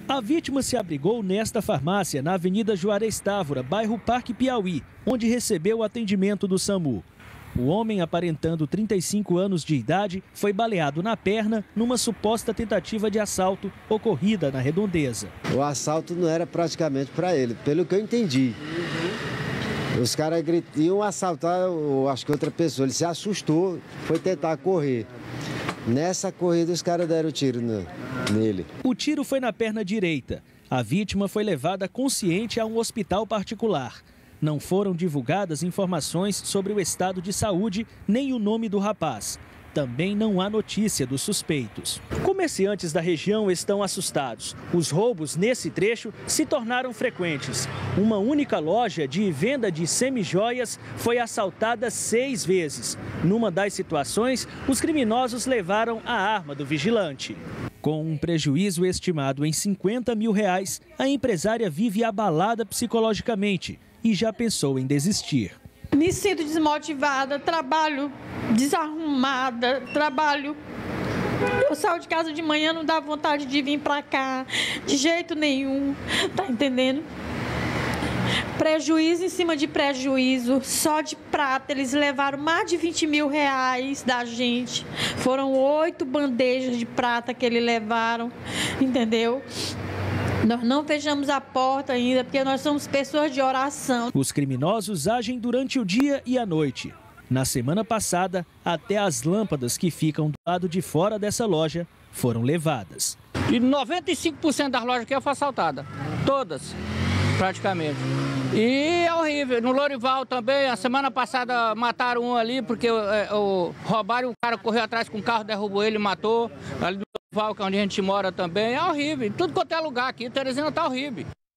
A vítima se abrigou nesta farmácia, na Avenida Juarez Távora, bairro Parque Piauí, onde recebeu o atendimento do SAMU. O homem, aparentando 35 anos de idade, foi baleado na perna numa suposta tentativa de assalto ocorrida na Redondeza. O assalto não era praticamente para ele, pelo que eu entendi. Os caras iam assaltar, acho que outra pessoa, ele se assustou, foi tentar correr. Nessa corrida os caras deram tiro nele. O tiro foi na perna direita. A vítima foi levada consciente a um hospital particular. Não foram divulgadas informações sobre o estado de saúde nem o nome do rapaz. Também não há notícia dos suspeitos. Comerciantes da região estão assustados. Os roubos nesse trecho se tornaram frequentes. Uma única loja de venda de semijoias foi assaltada 6 vezes. Numa das situações, os criminosos levaram a arma do vigilante. Com um prejuízo estimado em R$50 mil, a empresária vive abalada psicologicamente e já pensou em desistir. Me sinto desmotivada, trabalho desarrumada, eu saio de casa de manhã, não dá vontade de vir para cá, de jeito nenhum, tá entendendo? Prejuízo em cima de prejuízo, só de prata, eles levaram mais de R$20 mil da gente. Foram 8 bandejas de prata que eles levaram, entendeu? Nós não fechamos a porta ainda, porque nós somos pessoas de oração. Os criminosos agem durante o dia e a noite. Na semana passada, até as lâmpadas que ficam do lado de fora dessa loja foram levadas. E 95% das lojas aqui foi assaltada. Todas, praticamente. E é horrível. No Lorival também, a semana passada mataram um ali, porque roubaram, o cara correu atrás com o carro, derrubou ele e matou. Ali no Lorival, que é onde a gente mora também, é horrível. Tudo quanto é lugar aqui, Teresina tá horrível.